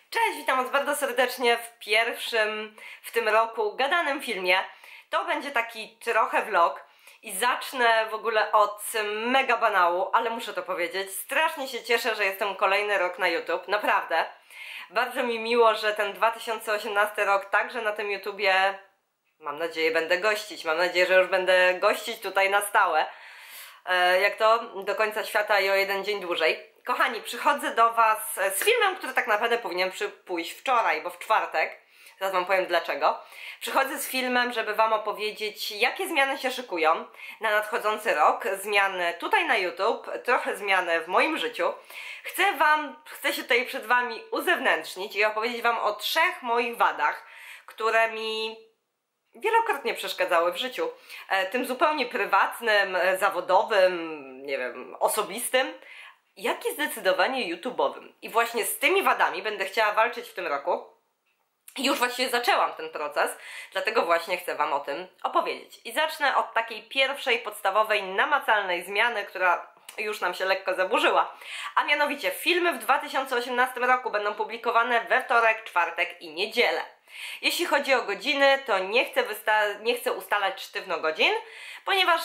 Cześć, witam Was bardzo serdecznie w pierwszym w tym roku gadanym filmie. To będzie taki trochę vlog i zacznę w ogóle od mega banału, ale muszę to powiedzieć. Strasznie się cieszę, że jestem kolejny rok na YouTube, naprawdę. Bardzo mi miło, że ten 2018 rok także na tym YouTubie, mam nadzieję, będę gościć. Mam nadzieję, że już będę gościć tutaj na stałe. Jak to do końca świata i o jeden dzień dłużej. Kochani, przychodzę do Was z filmem, który tak naprawdę powinien pójść wczoraj, bo w czwartek. Zaraz Wam powiem dlaczego. Przychodzę z filmem, żeby Wam opowiedzieć, jakie zmiany się szykują na nadchodzący rok. Zmiany tutaj na YouTube, trochę zmiany w moim życiu. Chcę się tutaj przed Wami uzewnętrznić i opowiedzieć Wam o 3 moich wadach, które mi wielokrotnie przeszkadzały w życiu. Tym zupełnie prywatnym, zawodowym, nie wiem, osobistym, jak i zdecydowanie YouTube'owym. I właśnie z tymi wadami będę chciała walczyć w tym roku. Już właściwie zaczęłam ten proces, dlatego właśnie chcę Wam o tym opowiedzieć. I zacznę od takiej pierwszej, podstawowej, namacalnej zmiany, która już nam się lekko zaburzyła. A mianowicie filmy w 2018 roku będą publikowane we wtorek, czwartek i niedzielę. Jeśli chodzi o godziny, to nie chcę ustalać sztywno godzin, ponieważ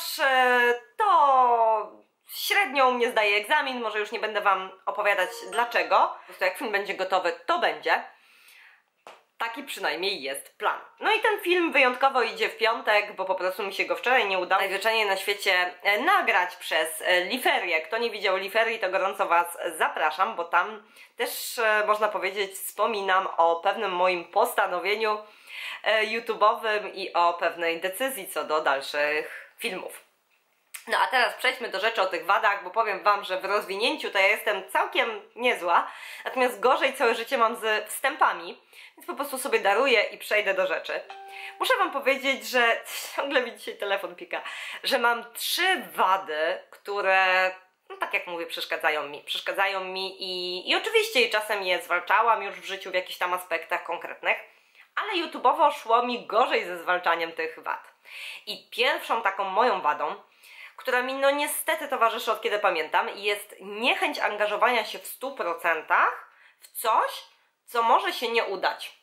to średnio u mnie zdaje egzamin, może już nie będę Wam opowiadać dlaczego. Po prostu jak film będzie gotowy, to będzie. Taki przynajmniej jest plan. No i ten film wyjątkowo idzie w piątek, bo po prostu mi się go wczoraj nie udało najzwyczajniej na świecie nagrać przez Liferię. Kto nie widział Liferii, to gorąco Was zapraszam, bo tam też można powiedzieć wspominam o pewnym moim postanowieniu YouTube'owym i o pewnej decyzji co do dalszych filmów. No a teraz przejdźmy do rzeczy o tych wadach, bo powiem Wam, że w rozwinięciu to ja jestem całkiem niezła, natomiast gorzej całe życie mam z wstępami, więc po prostu sobie daruję i przejdę do rzeczy. Muszę Wam powiedzieć, że ciągle mi dzisiaj telefon pika, że mam 3 wady, które, no tak jak mówię, przeszkadzają mi i oczywiście i czasem je zwalczałam już w życiu w jakichś tam aspektach konkretnych, ale YouTube'owo szło mi gorzej ze zwalczaniem tych wad. I pierwszą taką moją wadą, która mi no niestety towarzyszy od kiedy pamiętam, jest niechęć angażowania się w 100% w coś, co może się nie udać.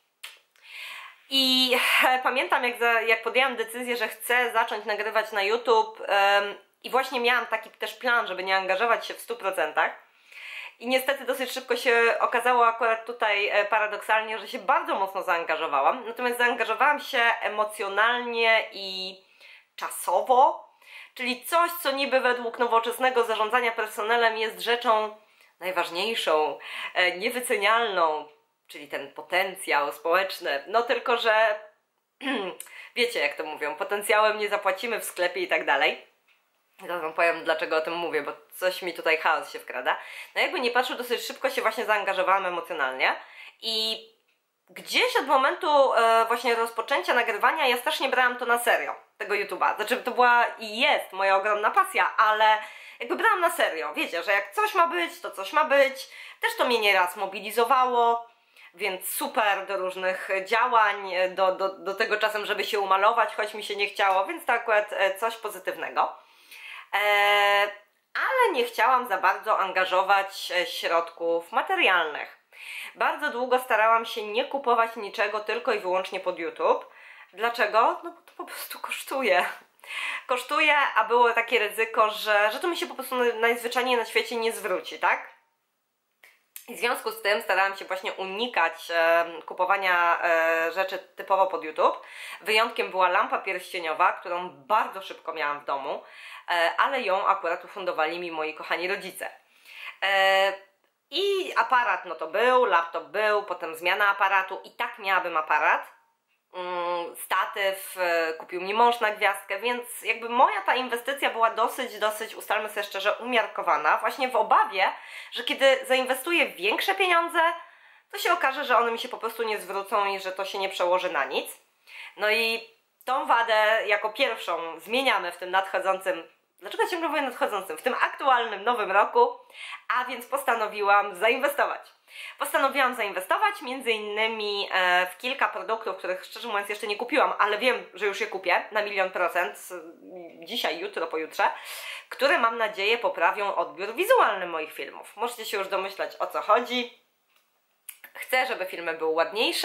I pamiętam jak podjęłam decyzję, że chcę zacząć nagrywać na YouTube i właśnie miałam taki też plan, żeby nie angażować się w 100%. I niestety dosyć szybko się okazało akurat tutaj paradoksalnie, że się bardzo mocno zaangażowałam. Natomiast zaangażowałam się emocjonalnie i czasowo. Czyli coś, co niby według nowoczesnego zarządzania personelem jest rzeczą najważniejszą, niewycenialną, czyli ten potencjał społeczny. No tylko, że wiecie jak to mówią, potencjałem nie zapłacimy w sklepie i tak dalej. Zaraz Wam powiem dlaczego o tym mówię, bo coś mi tutaj chaos się wkrada. No jakby nie patrzę, dosyć szybko się właśnie zaangażowałam emocjonalnie i gdzieś od momentu właśnie rozpoczęcia nagrywania ja strasznie brałam to na serio, tego YouTube'a. Znaczy to była i jest moja ogromna pasja, ale jakby brałam na serio. Wiecie, że jak coś ma być, to coś ma być. Też to mnie nieraz mobilizowało, więc super do różnych działań, do tego czasem, żeby się umalować, choć mi się nie chciało, więc to akurat coś pozytywnego. Ale nie chciałam za bardzo angażować środków materialnych. Bardzo długo starałam się nie kupować niczego tylko i wyłącznie pod YouTube. Dlaczego? No bo to po prostu kosztuje. Kosztuje, a było takie ryzyko, że to mi się po prostu najzwyczajniej na świecie nie zwróci, tak? I w związku z tym starałam się właśnie unikać kupowania rzeczy typowo pod YouTube. Wyjątkiem była lampa pierścieniowa, którą bardzo szybko miałam w domu, ale ją akurat ufundowali mi moi kochani rodzice. I aparat no to był, laptop był, potem zmiana aparatu i tak miałabym aparat. Statyw kupił mi mąż na gwiazdkę, więc jakby moja ta inwestycja była dosyć, ustalmy sobie szczerze, umiarkowana. Właśnie w obawie, że kiedy zainwestuję większe pieniądze, to się okaże, że one mi się po prostu nie zwrócą i że to się nie przełoży na nic. No i tą wadę jako pierwszą zmieniamy w tym nadchodzącym. Dlaczego ciągle mówię nadchodzącym? W tym aktualnym nowym roku, a więc postanowiłam zainwestować. Postanowiłam zainwestować między innymi w kilka produktów, których szczerze mówiąc jeszcze nie kupiłam, ale wiem, że już je kupię na 10000% dzisiaj, jutro, pojutrze, które mam nadzieję poprawią odbiór wizualny moich filmów. Możecie się już domyślać o co chodzi. chcę, żeby filmy były ładniejsze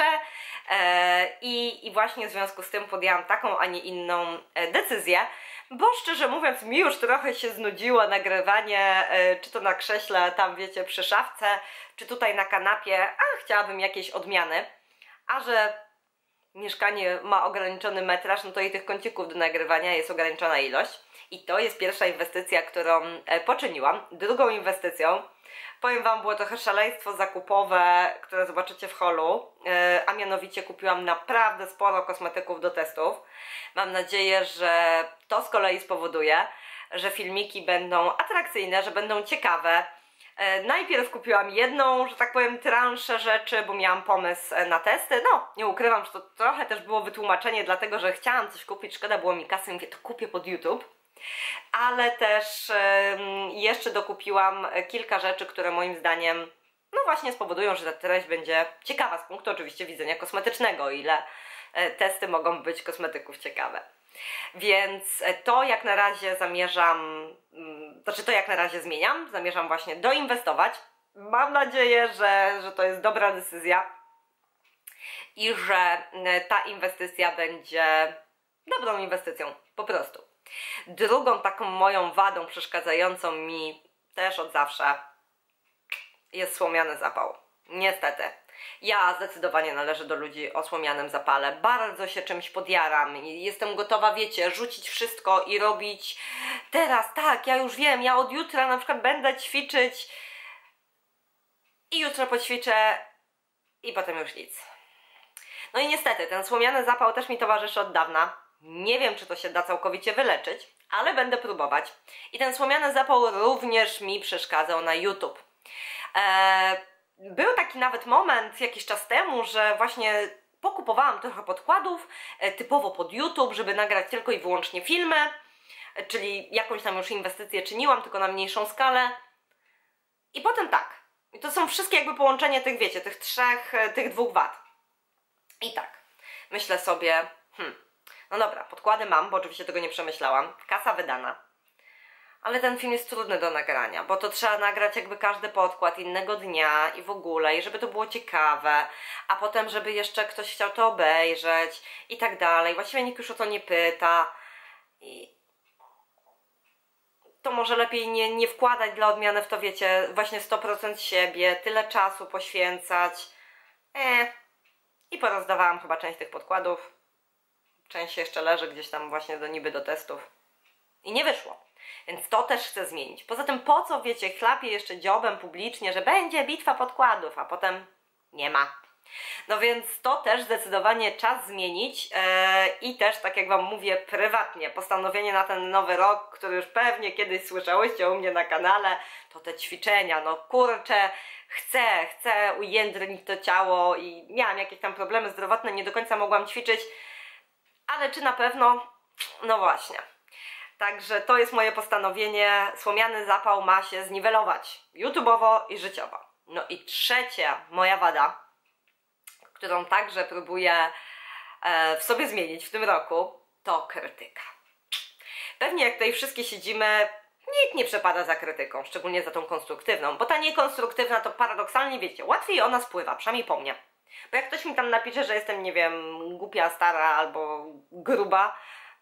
i właśnie w związku z tym podjęłam taką, a nie inną decyzję, bo szczerze mówiąc mi już trochę się znudziło nagrywanie, czy to na krześle, tam wiecie, przy szafce, czy tutaj na kanapie, a chciałabym jakiejś odmiany, a że mieszkanie ma ograniczony metraż, no to i tych kącików do nagrywania jest ograniczona ilość. I to jest pierwsza inwestycja, którą poczyniłam. Drugą inwestycją, powiem wam, było trochę szaleństwo zakupowe, które zobaczycie w holu, a mianowicie kupiłam naprawdę sporo kosmetyków do testów. Mam nadzieję, że to z kolei spowoduje, że filmiki będą atrakcyjne, że będą ciekawe. Najpierw kupiłam jedną, że tak powiem, transzę rzeczy, bo miałam pomysł na testy. No, nie ukrywam, że to trochę też było wytłumaczenie, dlatego że chciałam coś kupić, szkoda było mi kasy, mówię, to kupię pod YouTube. Ale też jeszcze dokupiłam kilka rzeczy, które moim zdaniem, no właśnie spowodują, że ta treść będzie ciekawa z punktu oczywiście widzenia kosmetycznego, o ile testy mogą być kosmetyków ciekawe. Więc to jak na razie zamierzam, to jak na razie zmieniam, zamierzam właśnie doinwestować. Mam nadzieję, że to jest dobra decyzja i że ta inwestycja będzie dobrą inwestycją, po prostu. Drugą taką moją wadą przeszkadzającą mi też od zawsze jest słomiany zapał. Niestety. Ja zdecydowanie należę do ludzi o słomianym zapale. Bardzo się czymś podjaram i jestem gotowa, wiecie, rzucić wszystko i robić teraz, tak, ja już wiem, ja od jutra na przykład będę ćwiczyć i jutro poćwiczę i potem już nic. No i niestety, ten słomiany zapał też mi towarzyszy od dawna. Nie wiem, czy to się da całkowicie wyleczyć, ale będę próbować. I ten słomiany zapał również mi przeszkadzał na YouTube. Był taki nawet moment jakiś czas temu, że właśnie pokupowałam trochę podkładów typowo pod YouTube, żeby nagrać tylko i wyłącznie filmy, czyli jakąś tam już inwestycję czyniłam, tylko na mniejszą skalę. I potem tak. I to są wszystkie jakby połączenie tych, wiecie, tych dwóch wad. I tak. Myślę sobie, no dobra, podkłady mam, bo oczywiście tego nie przemyślałam. Kasa wydana. Ale ten film jest trudny do nagrania, bo to trzeba nagrać jakby każdy podkład innego dnia i w ogóle, i żeby to było ciekawe, a potem żeby jeszcze ktoś chciał to obejrzeć i tak dalej. Właściwie nikt już o to nie pyta. I to może lepiej nie wkładać dla odmiany w to, wiecie, właśnie 100% siebie, tyle czasu poświęcać. I porozdawałam chyba część tych podkładów. Część jeszcze leży gdzieś tam właśnie niby do testów. I nie wyszło. Więc to też chcę zmienić. Poza tym po co, wiecie, chlapię jeszcze dziobem publicznie, że będzie bitwa podkładów, a potem nie ma. No więc to też zdecydowanie czas zmienić i też, tak jak wam mówię, prywatnie postanowienie na ten nowy rok, który już pewnie kiedyś słyszałyście u mnie na kanale, to te ćwiczenia, no kurczę, chcę ujędrnić to ciało i miałam jakieś tam problemy zdrowotne, nie do końca mogłam ćwiczyć, ale czy na pewno? No właśnie. Także to jest moje postanowienie, słomiany zapał ma się zniwelować YouTube'owo i życiowo. No i trzecia moja wada, którą także próbuję w sobie zmienić w tym roku, to krytyka. Pewnie jak tutaj wszystkie siedzimy, nikt nie przepada za krytyką, szczególnie za tą konstruktywną, bo ta niekonstruktywna to paradoksalnie, wiecie, łatwiej ona spływa, przynajmniej po mnie. Bo jak ktoś mi tam napisze, że jestem, nie wiem, głupia, stara albo gruba,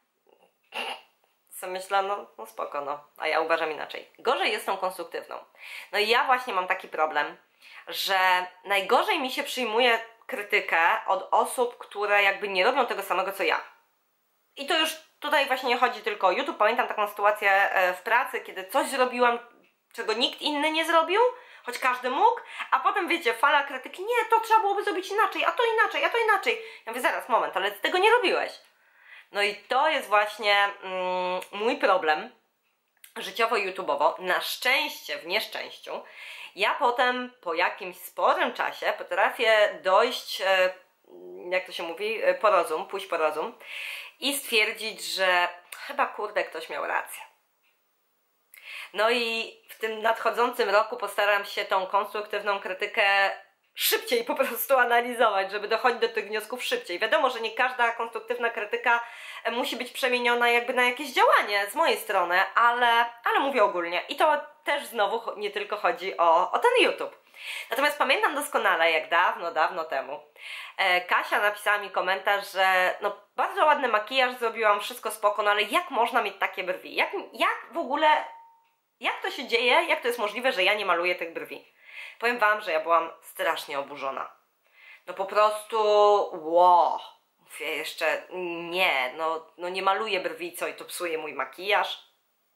co myślę, no spoko, no, a ja uważam inaczej. Gorzej jest tą konstruktywną. No i ja właśnie mam taki problem, że najgorzej mi się przyjmuje krytykę od osób, które jakby nie robią tego samego co ja. I to już tutaj właśnie nie chodzi tylko o YouTube. Pamiętam taką sytuację w pracy, kiedy coś zrobiłam, czego nikt inny nie zrobił, choć każdy mógł, a potem wiecie, fala krytyki, nie, to trzeba byłoby zrobić inaczej, a to inaczej, a to inaczej. Ja mówię, zaraz, moment, ale ty tego nie robiłeś. No i to jest właśnie mój problem życiowo i YouTube'owo. Na szczęście, w nieszczęściu, ja potem po jakimś sporym czasie potrafię dojść, jak to się mówi, pójść po rozum i stwierdzić, że chyba kurde ktoś miał rację. No i w tym nadchodzącym roku postaram się tą konstruktywną krytykę szybciej po prostu analizować, żeby dochodzić do tych wniosków szybciej. Wiadomo, że nie każda konstruktywna krytyka musi być przemieniona jakby na jakieś działanie z mojej strony, ale mówię ogólnie. I to też znowu nie tylko chodzi o ten YouTube. Natomiast pamiętam doskonale, jak dawno, dawno temu Kasia napisała mi komentarz, że no bardzo ładny makijaż zrobiłam, wszystko spoko, no ale jak można mieć takie brwi? Jak w ogóle, jak to się dzieje, jak to jest możliwe, że ja nie maluję tych brwi? Powiem wam, że ja byłam strasznie oburzona. No po prostu, wow, mówię jeszcze, nie, no nie maluję brwi, co i to psuje mój makijaż.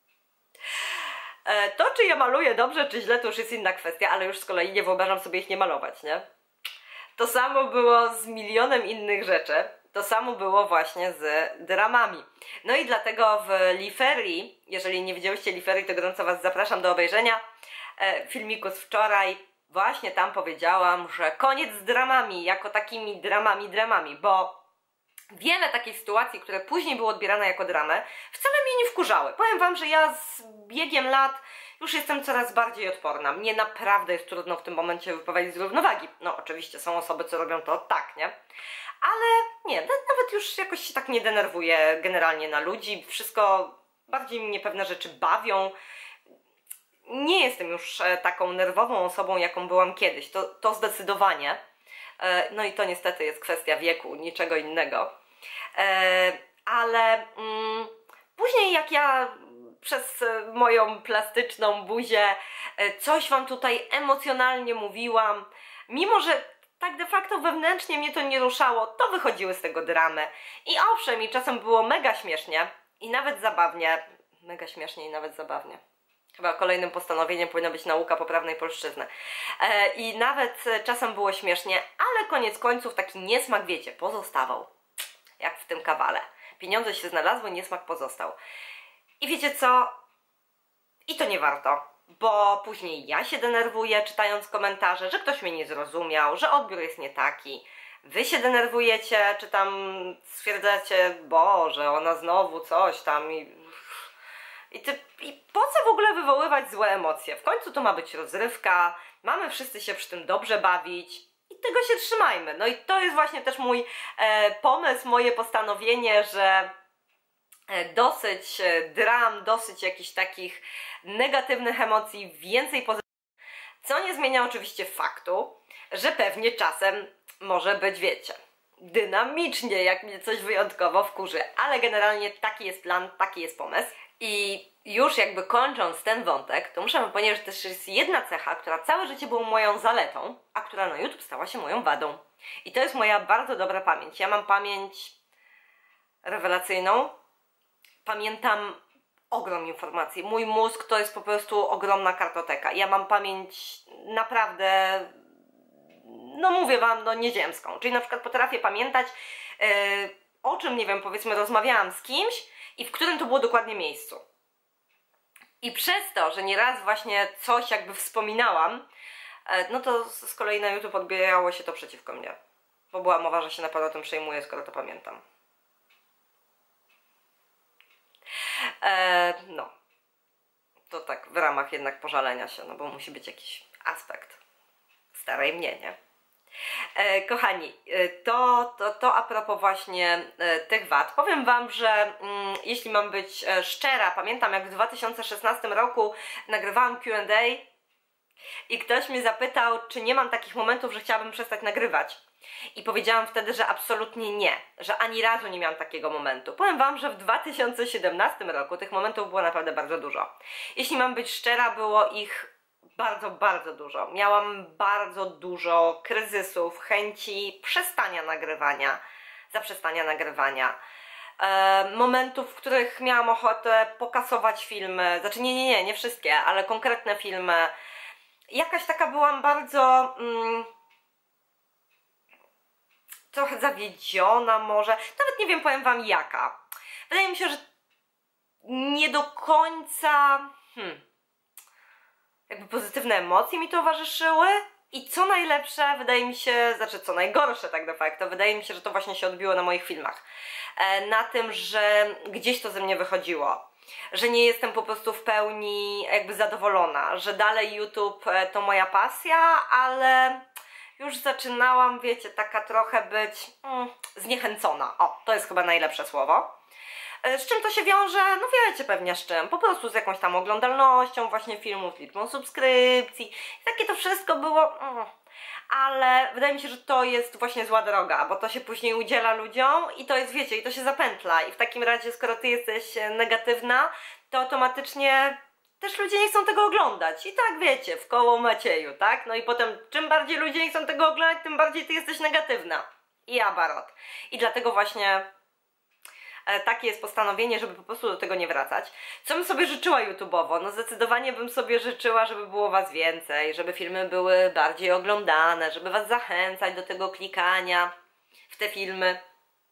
To, czy ja maluję dobrze, czy źle, to już jest inna kwestia, ale już z kolei nie wyobrażam sobie ich nie malować, nie? To samo było z milionem innych rzeczy. To samo było właśnie z dramami. No i dlatego w Liferii, jeżeli nie widziałyście Liferii, to gorąco was zapraszam do obejrzenia filmiku z wczoraj. Właśnie tam powiedziałam, że koniec z dramami, jako takimi dramami, bo wiele takich sytuacji, które później były odbierane jako dramy, wcale mnie nie wkurzały. Powiem wam, że ja z biegiem lat już jestem coraz bardziej odporna. Mnie naprawdę jest trudno w tym momencie wyprowadzić z równowagi. No oczywiście są osoby, co robią to tak, nie? Ale nie, nawet już jakoś się tak nie denerwuję generalnie na ludzi. Wszystko, bardziej mnie pewne rzeczy bawią. Nie jestem już taką nerwową osobą, jaką byłam kiedyś. To zdecydowanie. No i to niestety jest kwestia wieku, niczego innego. Ale później jak ja przez moją plastyczną buzię coś wam tutaj emocjonalnie mówiłam, mimo że tak de facto wewnętrznie mnie to nie ruszało, to wychodziły z tego dramy. I owszem, i czasem było mega śmiesznie i nawet zabawnie. Mega śmiesznie i nawet zabawnie. Chyba kolejnym postanowieniem powinna być nauka poprawnej polszczyzny. I nawet czasem było śmiesznie, ale koniec końców taki niesmak, wiecie, pozostawał. Jak w tym kawale. Pieniądze się znalazły, niesmak pozostał. I wiecie co? I to nie warto, bo później ja się denerwuję czytając komentarze, że ktoś mnie nie zrozumiał, że odbiór jest nie taki. Wy się denerwujecie, czy tam stwierdzacie, Boże, ona znowu coś tam I po co w ogóle wywoływać złe emocje? W końcu to ma być rozrywka, mamy wszyscy się przy tym dobrze bawić i tego się trzymajmy. No i to jest właśnie też mój pomysł, moje postanowienie, że dosyć dram, dosyć jakichś takich negatywnych emocji, więcej pozytywnych. Co nie zmienia oczywiście faktu, że pewnie czasem może być, wiecie, dynamicznie, jak mnie coś wyjątkowo wkurzy, ale generalnie taki jest plan, taki jest pomysł. I już jakby kończąc ten wątek, to muszę wam powiedzieć, że też jest jedna cecha, która całe życie była moją zaletą, a która na YouTube stała się moją wadą. I to jest moja bardzo dobra pamięć. Ja mam pamięć rewelacyjną. Pamiętam ogrom informacji. Mój mózg to jest po prostu ogromna kartoteka. Ja mam pamięć naprawdę, no mówię wam, no nieziemską. Czyli na przykład potrafię pamiętać o czym, nie wiem, powiedzmy rozmawiałam z kimś i w którym to było dokładnie miejscu. I przez to, że nieraz właśnie coś jakby wspominałam, no to z kolei na YouTube odbierało się to przeciwko mnie. Bo była mowa, że się na pewno tym przejmuję, skoro to pamiętam. No. To tak w ramach jednak pożalenia się, no bo musi być jakiś aspekt starej mnie, nie? Kochani, to a propos właśnie tych wad. Powiem wam, że jeśli mam być szczera, pamiętam jak w 2016 roku nagrywałam Q&A i ktoś mnie zapytał, czy nie mam takich momentów, że chciałabym przestać nagrywać. I powiedziałam wtedy, że absolutnie nie, że ani razu nie miałam takiego momentu. Powiem wam, że w 2017 roku tych momentów było naprawdę bardzo dużo. Jeśli mam być szczera, było ich bardzo, bardzo dużo. Miałam bardzo dużo kryzysów, chęci przestania nagrywania, zaprzestania nagrywania. Momentów, w których miałam ochotę pokasować filmy, znaczy nie wszystkie, ale konkretne filmy. Jakaś taka byłam bardzo trochę zawiedziona może, nawet nie wiem, powiem wam jaka. Wydaje mi się, że nie do końca jakby pozytywne emocje mi towarzyszyły i co najlepsze, wydaje mi się, znaczy co najgorsze tak de facto, wydaje mi się, że to właśnie się odbiło na moich filmach. Na tym, że gdzieś to ze mnie wychodziło, że nie jestem po prostu w pełni jakby zadowolona, że dalej YouTube to moja pasja, ale już zaczynałam, wiecie, taka trochę być zniechęcona. O, to jest chyba najlepsze słowo. Z czym to się wiąże? No wiecie pewnie z czym. Po prostu z jakąś tam oglądalnością właśnie filmów, liczbą subskrypcji. Takie to wszystko było... Ale wydaje mi się, że to jest właśnie zła droga, bo to się później udziela ludziom i to jest, wiecie, i to się zapętla. I w takim razie, skoro ty jesteś negatywna, to automatycznie też ludzie nie chcą tego oglądać. I tak wiecie, w koło Macieju, tak? No i potem czym bardziej ludzie nie chcą tego oglądać, tym bardziej ty jesteś negatywna. I abarot. I dlatego właśnie takie jest postanowienie, żeby po prostu do tego nie wracać. Co bym sobie życzyła YouTube'owo? No zdecydowanie bym sobie życzyła, żeby było was więcej, żeby filmy były bardziej oglądane, żeby was zachęcać do tego klikania w te filmy.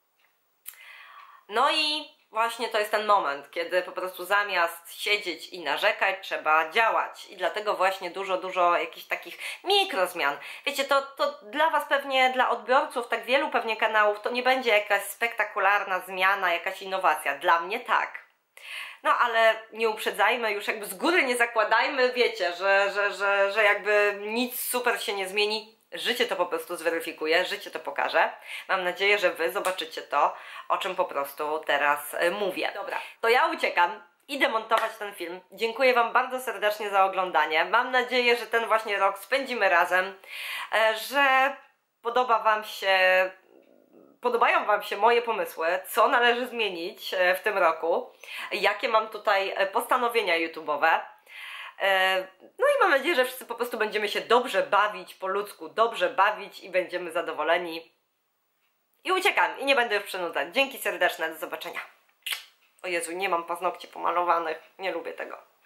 No i właśnie to jest ten moment, kiedy po prostu zamiast siedzieć i narzekać, trzeba działać. I dlatego właśnie dużo jakichś takich mikrozmian. Wiecie, to dla was pewnie, dla odbiorców tak wielu pewnie kanałów, to nie będzie jakaś spektakularna zmiana, jakaś innowacja. Dla mnie tak. No ale nie uprzedzajmy, już jakby z góry nie zakładajmy, wiecie, że jakby nic super się nie zmieni. Życie to po prostu zweryfikuje, życie to pokaże. Mam nadzieję, że wy zobaczycie to, o czym po prostu teraz mówię. Dobra, to ja uciekam. Idę montować ten film. Dziękuję wam bardzo serdecznie za oglądanie. Mam nadzieję, że ten właśnie rok spędzimy razem, że podobają wam się moje pomysły, co należy zmienić w tym roku, jakie mam tutaj postanowienia YouTube'owe. No i mam nadzieję, że wszyscy po prostu będziemy się dobrze bawić, po ludzku dobrze bawić i będziemy zadowoleni. I uciekam i nie będę już przynudzać. Dzięki serdeczne, do zobaczenia. O Jezu, nie mam paznokci pomalowanych, nie lubię tego.